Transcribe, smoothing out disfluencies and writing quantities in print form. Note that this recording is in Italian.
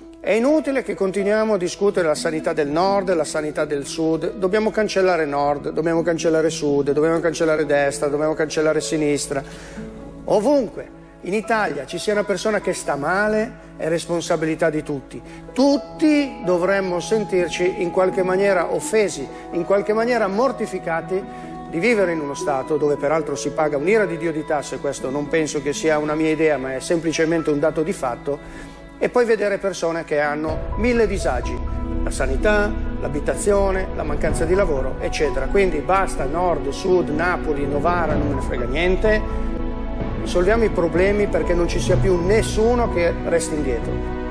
È inutile che continuiamo a discutere la sanità del nord e la sanità del sud. Dobbiamo cancellare nord, dobbiamo cancellare sud, dobbiamo cancellare destra, dobbiamo cancellare sinistra. Ovunque in Italia ci sia una persona che sta male è responsabilità di tutti. Tutti dovremmo sentirci in qualche maniera offesi, in qualche maniera mortificati di vivere in uno Stato dove peraltro si paga un'ira di Dio di tasse. Questo non penso che sia una mia idea, ma è semplicemente un dato di fatto. E poi vedere persone che hanno 1000 disagi, la sanità, l'abitazione, la mancanza di lavoro, eccetera. Quindi basta nord, sud, Napoli, Novara, non me ne frega niente. Risolviamo i problemi perché non ci sia più nessuno che resti indietro.